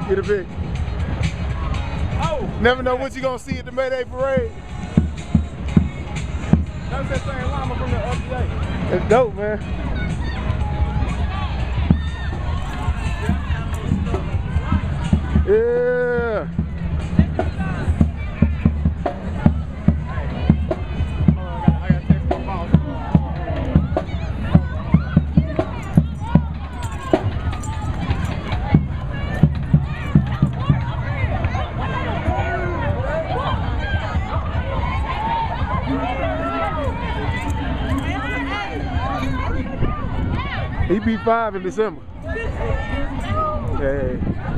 Get a pic. Oh! Never know what you gonna see at the Mayday Parade. That was that same llama from the other day. That's dope, man. Yeah. I got text my boss. He beat 5 in December. Hey.